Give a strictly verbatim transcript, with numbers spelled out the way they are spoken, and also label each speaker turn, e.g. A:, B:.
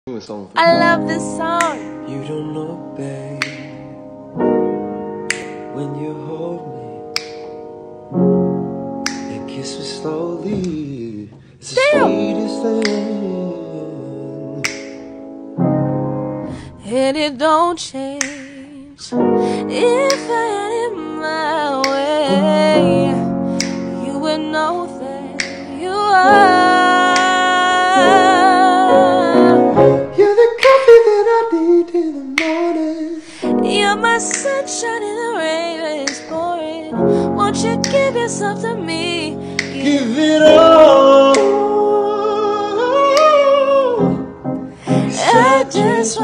A: I love this song.
B: You don't know, babe, when you hold me and kiss me slowly, it's the sweetest thing.
A: And it don't change if I had it my way. You would know that you are.
B: You're the coffee that I need in the morning.
A: You're my sunshine in the rain is pouring. Won't you give yourself to me?
B: Give it all.
A: I just